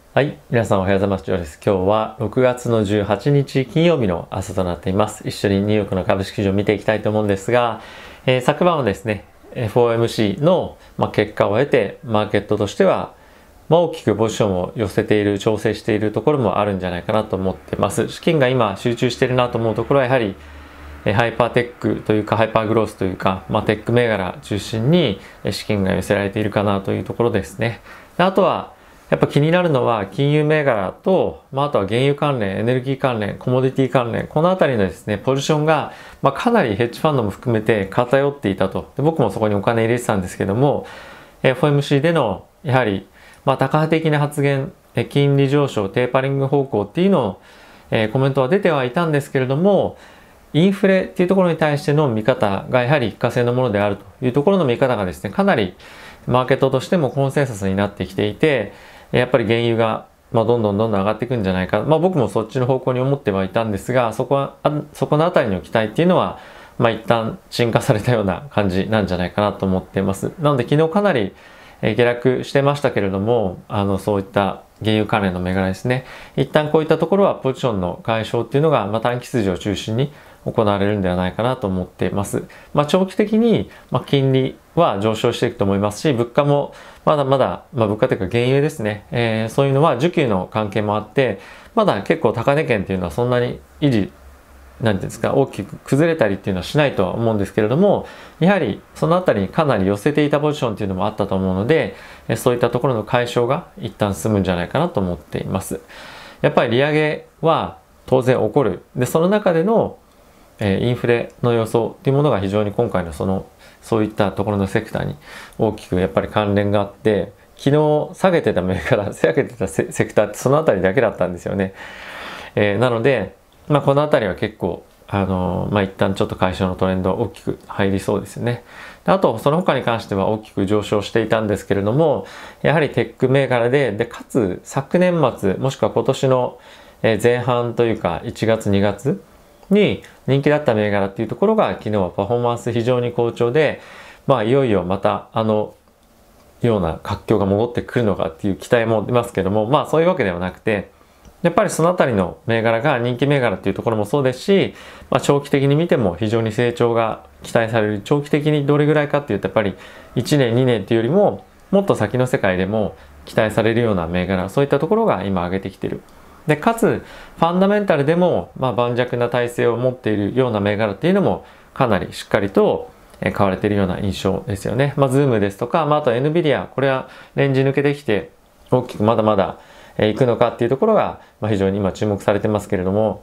はい。皆さんおはようございます。ジョーです。今日は6月の18日金曜日の朝となっています。一緒にニューヨークの株式市場を見ていきたいと思うんですが、昨晩はですね、FOMC の、結果を得て、マーケットとしては、大きくポジションを寄せている、調整しているところもあるんじゃないかなと思っています。資金が今集中しているなと思うところはやはり、ハイパーテックというか、ハイパーグロースというか、テック銘柄中心に資金が寄せられているかなというところですね。あとは、やっぱ気になるのは金融銘柄と、あとは原油関連、エネルギー関連、コモディティ関連、このあたりのですね、ポジションが、かなりヘッジファンドも含めて偏っていたと。で僕もそこにお金入れてたんですけども、FOMC での、やはり、タカ派的な発言、金利上昇、テーパリング方向っていうのを、コメントは出てはいたんですけれども、インフレっていうところに対しての見方がやはり一過性のものであるというところの見方がですね、かなりマーケットとしてもコンセンサスになってきていて、やっぱり原油が、どんどん上がっていくんじゃないか。僕もそっちの方向に思ってはいたんですが、そこのあたりの期待っていうのは、一旦沈下されたような感じなんじゃないかなと思っています。なので昨日かなり下落してましたけれども、そういった原油関連の銘柄ですね。一旦こういったところはポジションの解消っていうのが、短期筋を中心に行われるんではないかなと思っています。長期的に、金利は上昇していくと思いますし、物価もまだまだ、物価というか原油ですね、そういうのは需給の関係もあって、まだ結構高値圏っていうのはそんなに維持、なんていうんですか、大きく崩れたりっていうのはしないとは思うんですけれども、やはりそのあたりにかなり寄せていたポジションっていうのもあったと思うので、そういったところの解消が一旦進むんじゃないかなと思っています。やっぱり利上げは当然起こる。で、その中でのインフレの予想っていうものが非常に今回のそういったところのセクターに大きくやっぱり関連があって、昨日下げてた銘柄、下げてたセクターってそのあたりだけだったんですよね。なので、このあたりは結構、一旦ちょっと解消のトレンド大きく入りそうですよね。あと、その他に関しては大きく上昇していたんですけれども、やはりテック銘柄で、かつ昨年末、もしくは今年の前半というか1月2月に人気だった銘柄っていうところが昨日はパフォーマンス非常に好調で、いよいよまたような活況が戻ってくるのかっていう期待も出ますけども、そういうわけではなくて、やっぱりそのあたりの銘柄が人気銘柄っていうところもそうですし、長期的に見ても非常に成長が期待される。長期的にどれぐらいかっていうと、やっぱり1年2年っていうよりももっと先の世界でも期待されるような銘柄、そういったところが今上げてきてる。で、かつファンダメンタルでも盤石な体制を持っているような銘柄っていうのもかなりしっかりと買われているような印象ですよね。ズームですとか、あと NVIDIA、これはレンジ抜けてきて大きくまだまだいくのかっていうところが非常に今注目されてますけれども、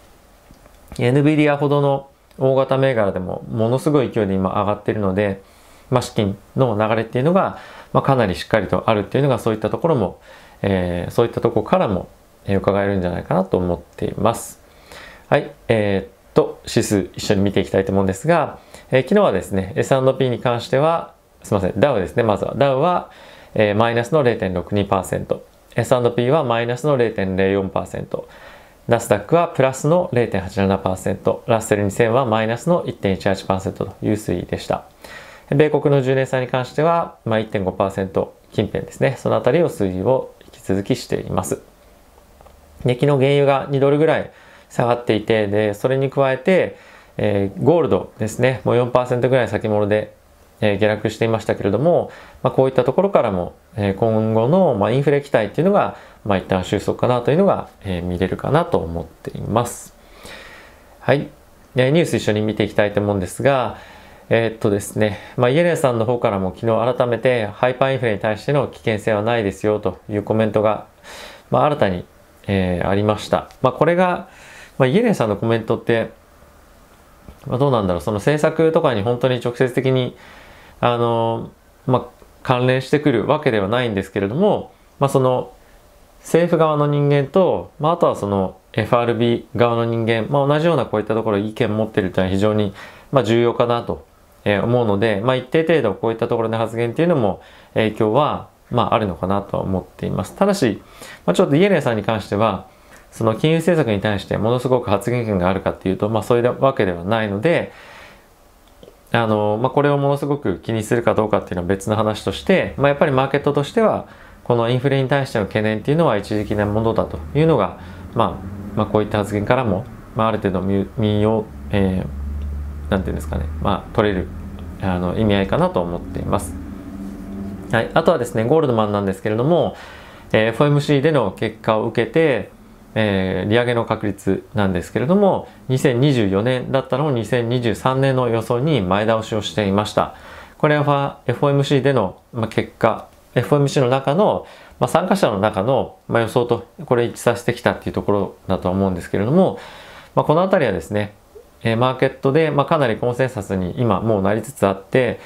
NVIDIA ほどの大型銘柄でもものすごい勢いで今上がっているので、資金の流れっていうのがかなりしっかりとあるっていうのが、そういったところも、そういったところからも伺えるんじゃないかなと思っています。はい、指数一緒に見ていきたいと思うんですが、昨日はですね S&P に関してはすみません、ダウですね。まずはダウは、マイナスの 0.62%、 S&P はマイナスの 0.04%、 ナスダックはプラスの 0.87%、 ラッセル2000はマイナスの 1.18% という推移でした。米国の10年債に関しては、1.5% 近辺ですね。そのあたりを推移を引き続きしています。で、昨日原油が2ドルぐらい下がっていて、でそれに加えて、ゴールドですね、もう 4% ぐらい先物で、下落していましたけれども、こういったところからも、今後の、インフレ期待っていうのが、一旦収束かなというのが、見れるかなと思っています。はい。ニュース一緒に見ていきたいと思うんですが、ですね、イエレンさんの方からも昨日改めてハイパーインフレに対しての危険性はないですよというコメントが、新たに、ありました。これが、イエレンさんのコメントって、どうなんだろう、その政策とかに本当に直接的に関連してくるわけではないんですけれども、その政府側の人間と、あとはその FRB 側の人間、同じようなこういったところ意見を持っているというのは非常に重要かなと思うので、一定程度こういったところで発言っていうのも影響はあるのかなとは思っています。ただし、ちょっとイエレンさんに関してはその金融政策に対してものすごく発言権があるかっていうと、そういうわけではないので、これをものすごく気にするかどうかっていうのは別の話として、やっぱりマーケットとしてはこのインフレに対しての懸念っていうのは一時的なものだというのが、こういった発言からも、ある程度身を、なんていうんですかね、取れる意味合いかなと思っています。はい、あとはですね、ゴールドマンなんですけれども、FOMC での結果を受けて、利上げの確率なんですけれども、2024年だったのを2023年の予想に前倒しをしていました。これは FOMC での結果、FOMC の中の参加者の中の予想とこれ一致させてきたっていうところだと思うんですけれども、このあたりはですね、マーケットでかなりコンセンサスに今もうなりつつあって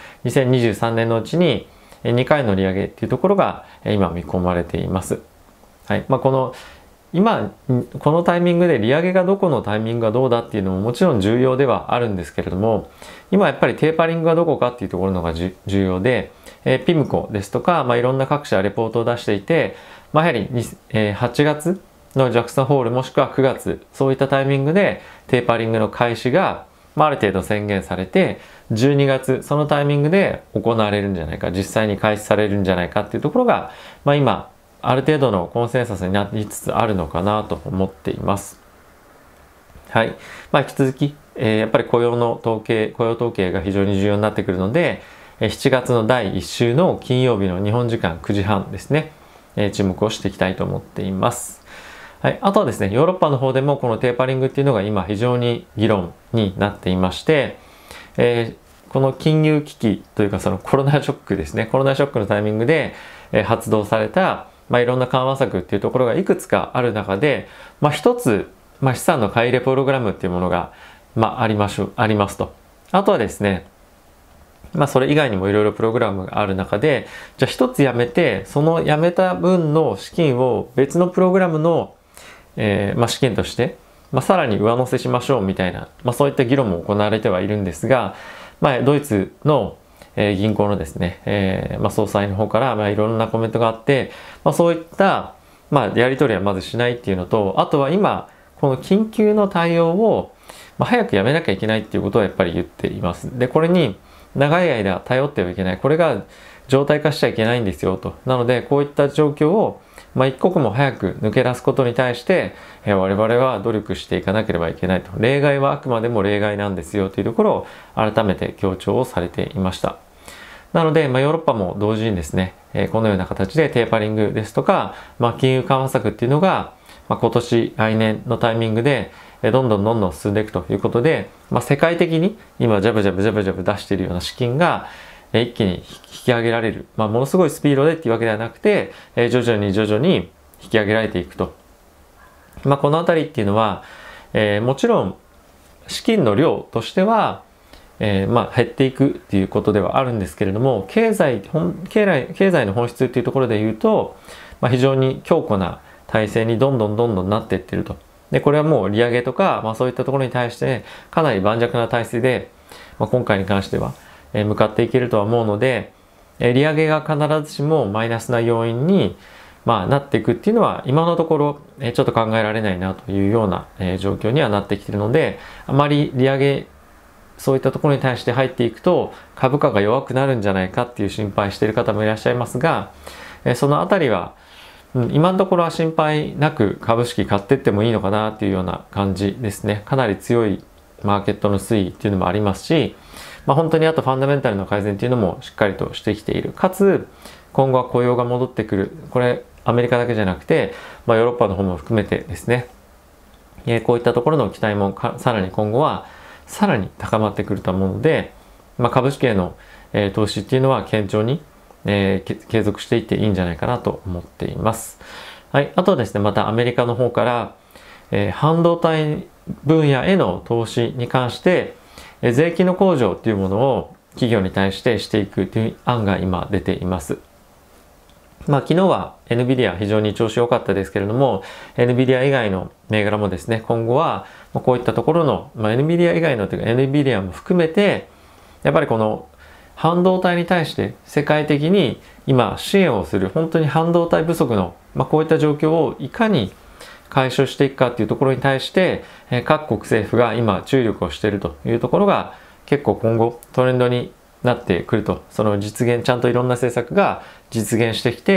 、2023年のうちに2回の利上げっていうところが今見込まれています。はい、今このタイミングで利上げがどこのタイミングがどうだっていうのももちろん重要ではあるんですけれども、今やっぱりテーパリングがどこかっていうところのが重要で、ピムコですとか、いろんな各社レポートを出していて、やはり8月のジャクソンホールもしくは9月、そういったタイミングでテーパリングの開始がある程度宣言されて、12月そのタイミングで行われるんじゃないか、実際に開始されるんじゃないかっていうところが、今ある程度のコンセンサスになりつつあるのかなと思っています。はい。引き続き、やっぱり雇用統計が非常に重要になってくるので、7月の第1週の金曜日の日本時間9時半ですね、注目をしていきたいと思っています。はい。あとはですね、ヨーロッパの方でもこのテーパリングっていうのが今非常に議論になっていまして、この金融危機というかそのコロナショックですね、コロナショックのタイミングで発動されたいろんな緩和策っていうところがいくつかある中で、一つ、資産の買い入れプログラムっていうものが、ありますと。あとはですね、それ以外にもいろいろプログラムがある中で、じゃあ一つやめて、そのやめた分の資金を別のプログラムの、資金として、さらに上乗せしましょうみたいな、そういった議論も行われてはいるんですが、ドイツの銀行のですね、総裁の方からいろんなコメントがあって、そういったやり取りはまずしないっていうのと、あとは今この緊急の対応を早くやめなきゃいけないっていうことをやっぱり言っています。で、これに長い間頼ってはいけない、これが常態化しちゃいけないんですよと。なのでこういった状況を一刻も早く抜け出すことに対して我々は努力していかなければいけないと。例外はあくまでも例外なんですよというところを改めて強調をされていました。なので、ヨーロッパも同時にですね、このような形でテーパリングですとか、金融緩和策っていうのが、今年、来年のタイミングで、どんどん進んでいくということで、世界的に今、ジャブジャブ出しているような資金が、一気に引き上げられる。ものすごいスピードでっていうわけではなくて、徐々に引き上げられていくと。このあたりっていうのは、もちろん、資金の量としては、減っていくっていうことではあるんですけれども、経済の本質っていうところで言うと、非常に強固な体制にどんどんなっていってると。で、これはもう利上げとか、そういったところに対してかなり盤石な体制で、今回に関しては、向かっていけるとは思うので、利上げが必ずしもマイナスな要因に、なっていくっていうのは今のところちょっと考えられないなというような状況にはなってきているので、あまり利上げそういったところに対して入っていくと株価が弱くなるんじゃないかっていう心配している方もいらっしゃいますが、そのあたりは今のところは心配なく株式買ってってもいいのかなっていうような感じですね。かなり強いマーケットの推移っていうのもありますし、本当にあとファンダメンタルの改善っていうのもしっかりとしてきている。かつ今後は雇用が戻ってくる。これアメリカだけじゃなくて、ヨーロッパの方も含めてですね、こういったところの期待もさらに今後はさらに高まってくると思うので、株式への、投資っていうのは堅調に、継続していっていいんじゃないかなと思っています。はい。あとはですね、またアメリカの方から、半導体分野への投資に関して、税金の控除っていうものを企業に対してしていくという案が今出ています。昨日は NVIDIA 非常に調子良かったですけれども、NVIDIA 以外の銘柄もですね、今後はこういったところの、NVIDIA 以外のというか NVIDIA も含めて、やっぱりこの半導体に対して世界的に今支援をする、本当に半導体不足の、こういった状況をいかに解消していくかっていうところに対して、各国政府が今注力をしているというところが結構今後トレンドになってくると、その実現、ちゃんといろんな政策が実現してきて、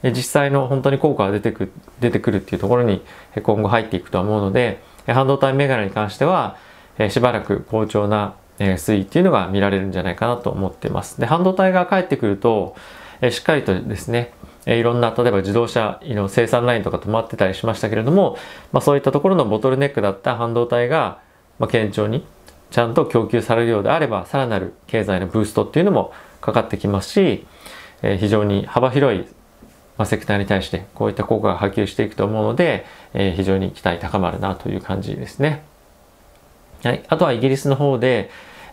実際の本当に効果が出てくるっていうところに今後入っていくとは思うので、半導体銘柄に関してはしばらく好調な推移っていうのが見られるんじゃないかなと思っています。で、半導体が返ってくるとしっかりとですね、いろんな例えば自動車の生産ラインとか止まってたりしましたけれども、そういったところのボトルネックだった半導体が堅調にちゃんと供給されるようであれば、さらなる経済のブーストっていうのもかかってきますし、非常に幅広いセクターに対してこういった効果が波及していくと思うので、非常に期待高まるなという感じですね。はい、あとはイギリスの方で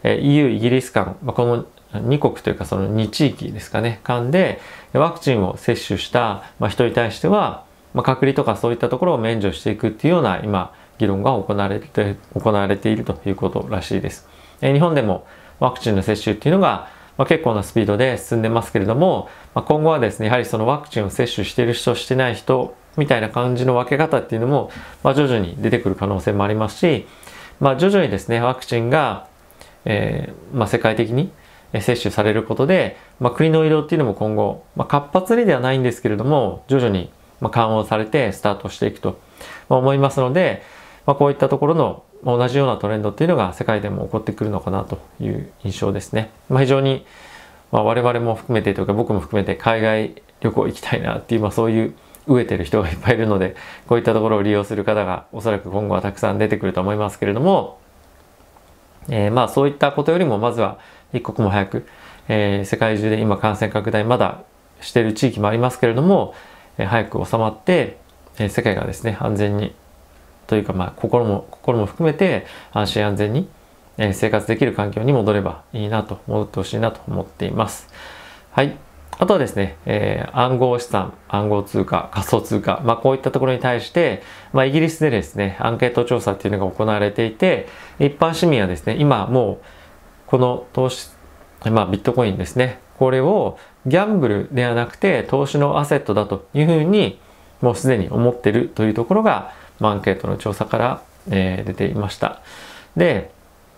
EU イギリス間、この2国というかその2地域ですかね、間でワクチンを接種した人に対しては、隔離とかそういったところを免除していくっていうような今議論が行われているということらしいです。日本でもワクチンの接種っていうのが結構なスピードで進んでますけれども、今後はですね、やはりそのワクチンを接種している人してない人みたいな感じの分け方っていうのも徐々に出てくる可能性もありますし、徐々にですねワクチンが、世界的に接種されることで、国の移動っていうのも今後、活発にではないんですけれども徐々に緩和されてスタートしていくと思いますので、こういったところの同じようなトレンドっていうのが世界でも起こってくるのかなという印象ですね。非常に我々も含めてというか僕も含めて海外旅行行きたいなっていう、そういう飢えてる人がいっぱいいるので、こういったところを利用する方がおそらく今後はたくさん出てくると思いますけれども、そういったことよりもまずは一刻も早く、世界中で今感染拡大まだしている地域もありますけれども、早く収まって、世界がですね安全にというか心も含めて安心安全に生活できる環境に戻ればいいなと、戻ってほしいなと思っています。はい。あとはですね、暗号資産、暗号通貨、仮想通貨、こういったところに対して、イギリスでですね、アンケート調査っていうのが行われていて、一般市民はですね、今もうこの投資、ビットコインですね、これをギャンブルではなくて投資のアセットだというふうにもうすでに思っているというところが、アンケートの調査から、出ていました。で、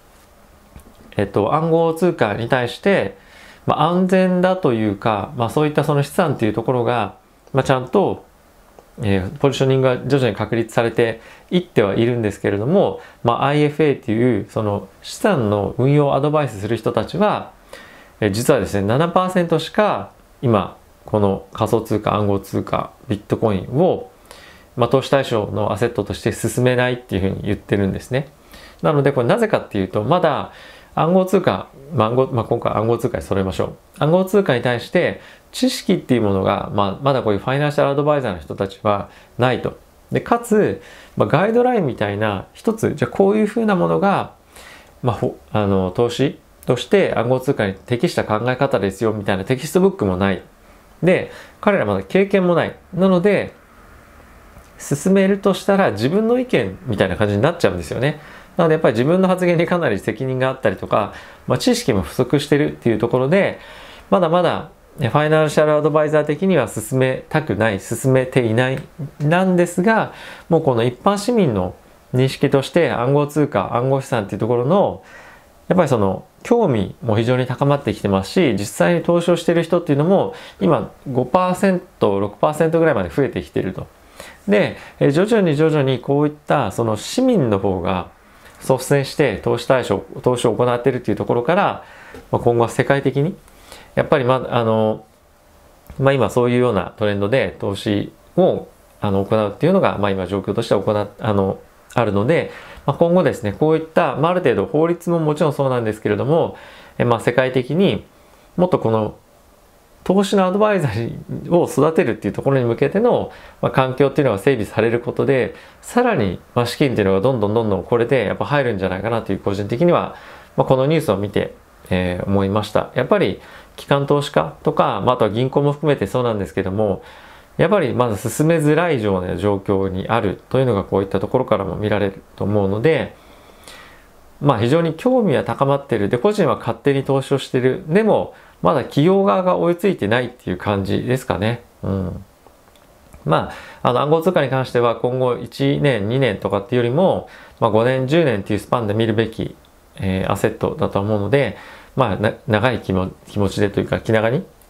暗号通貨に対して安全だというか、そういったその資産というところが、ちゃんと、ポジショニングが徐々に確立されていってはいるんですけれども、IFA っていうその資産の運用をアドバイスする人たちは、実はですね 7% しか今この仮想通貨、暗号通貨、ビットコインを、投資対象のアセットとして進めないっていうふうに言ってるんですね。なのでこれなぜかっていうと、まだ暗号通貨、今回暗号通貨に揃えましょう。暗号通貨に対して知識っていうものが、まだこういうファイナンシャルアドバイザーの人たちはないと。で、かつ、ガイドラインみたいな一つ、じゃあこういうふうなものが、投資として暗号通貨に適した考え方ですよみたいなテキストブックもない。で、彼らまだ経験もない。なので、進めるとしたら自分の意見みたいな感じになっちゃうんですよね。なのでやっぱり自分の発言にかなり責任があったりとか、知識も不足してるっていうところで、まだまだファイナンシャルアドバイザー的には進めたくない、進めていないなんですが、もうこの一般市民の認識として暗号通貨、暗号資産っていうところのやっぱりその興味も非常に高まってきてますし、実際に投資をしている人っていうのも今 5%、6% ぐらいまで増えてきていると。で、徐々にこういったその市民の方が率先して投資を行っているっていうところから、今後は世界的にやっぱり今そういうようなトレンドで投資を行うっていうのが今状況としてはあるので、今後ですねこういった、ある程度法律ももちろんそうなんですけれども、世界的にもっとこの投資のアドバイザーを育てるっていうところに向けての、環境っていうのが整備されることで、さらに、資金っていうのがどんどんこれでやっぱ入るんじゃないかなという個人的には、このニュースを見て、思いました。やっぱり機関投資家とか、あとは銀行も含めてそうなんですけども、やっぱりまだ進めづらいような状況にあるというのがこういったところからも見られると思うので、非常に興味は高まっている。で、個人は勝手に投資をしている。でも、まだ企業側が追いついてないっていう感じですかね。暗号通貨に関しては今後1年、2年とかっていうよりも、5年、10年っていうスパンで見るべき、アセットだと思うので、長い気持ちでというか気長に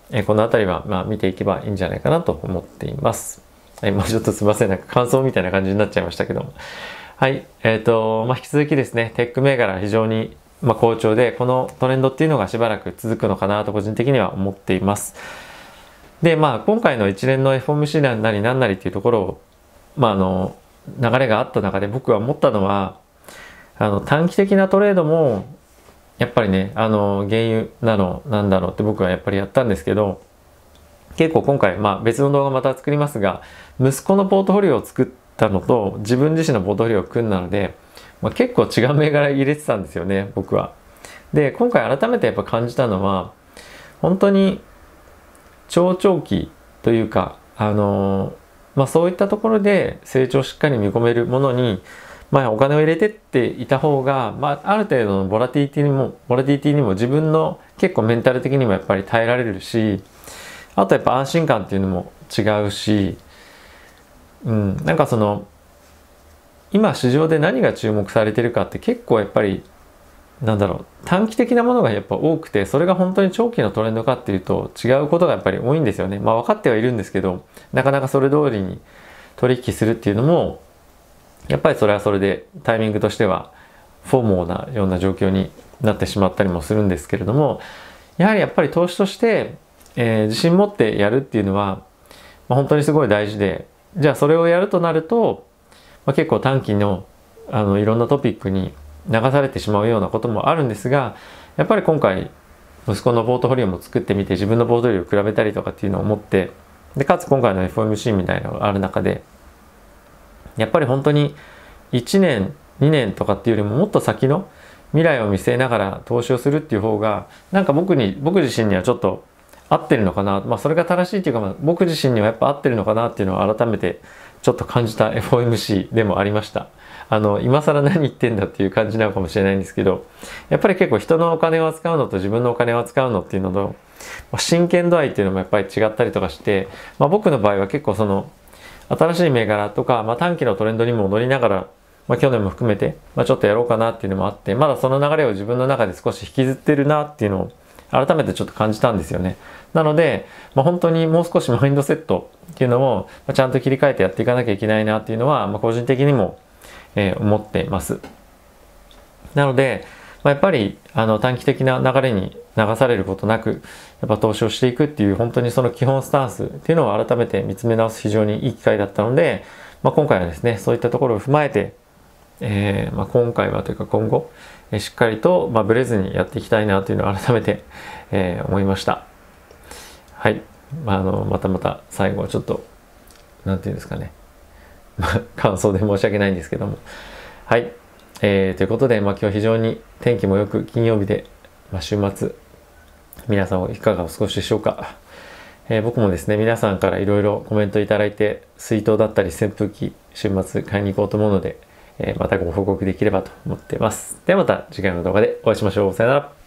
この辺りは見ていけばいいんじゃないかなと思っています。はい、もうちょっとすいません、なんか感想みたいな感じになっちゃいましたけども。はい、引き続きですね、テック銘柄非常に好調で、このトレンドっていうのがしばらく続くのかなと個人的には思っています。で、今回の一連の FOMC なりなんなりっていうところを、流れがあった中で僕は思ったのは、短期的なトレードも、やっぱりね、原油なの、なんだろうって僕はやっぱりやったんですけど、結構今回、別の動画また作りますが、息子のポートフォリオを作ったのと、自分自身のポートフォリオを組んだので、結構違う銘柄入れてたんですよね、僕は。で、今回改めてやっぱ感じたのは、本当に長長期というか、そういったところで成長をしっかり見込めるものに、お金を入れてっていた方が、ある程度のボラティティにも自分の結構メンタル的にもやっぱり耐えられるし、あとやっぱ安心感っていうのも違うし、なんか今市場で何が注目されてるかって結構やっぱり短期的なものがやっぱ多くて、それが本当に長期のトレンドかっていうと違うことがやっぱり多いんですよね。分かってはいるんですけど、なかなかそれ通りに取引するっていうのもやっぱりそれはそれでタイミングとしてはフォーモーなような状況になってしまったりもするんですけれども、やはりやっぱり投資として、自信持ってやるっていうのは、本当にすごい大事で、じゃあそれをやるとなると、結構短期のいろんなトピックに流されてしまうようなこともあるんですが、やっぱり今回息子のポートフォリオも作ってみて自分のポートフォリオを比べたりとかっていうのを思って、でかつ今回の FOMC みたいなのがある中で、やっぱり本当に1年2年とかっていうよりももっと先の未来を見据えながら投資をするっていう方がなんか僕自身にはちょっと合ってるのかな、それが正しいっていうか、僕自身にはやっぱ合ってるのかなっていうのを改めてちょっと感じた FOMC でもありました。今更何言ってんだっていう感じなのかもしれないんですけど、やっぱり結構人のお金を扱うのと自分のお金を扱うのっていうのと、真剣度合いっていうのもやっぱり違ったりとかして、僕の場合は結構新しい銘柄とか、短期のトレンドにも乗りながら、去年も含めて、ちょっとやろうかなっていうのもあって、まだその流れを自分の中で少し引きずってるなっていうのを改めてちょっと感じたんですよね。なので、本当にもう少しマインドセットっていうのをちゃんと切り替えてやっていかなきゃいけないなっていうのは、個人的にも、思っています。なので、やっぱり短期的な流れに流されることなく、やっぱ投資をしていくっていう本当にその基本スタンスっていうのを改めて見つめ直す非常にいい機会だったので、今回はですね、そういったところを踏まえて、今回はというか今後、しっかりと、ブレずにやっていきたいなというのを改めて、思いました。はい。また最後はちょっと、なんていうんですかね。感想で申し訳ないんですけども。はい。ということで、今日非常に天気もよく金曜日で、週末、皆さんはいかがお過ごしでしょうか。僕もですね、皆さんからいろいろコメントいただいて、水筒だったり扇風機、週末買いに行こうと思うので、またご報告できればと思っています。ではまた次回の動画でお会いしましょう。さよなら。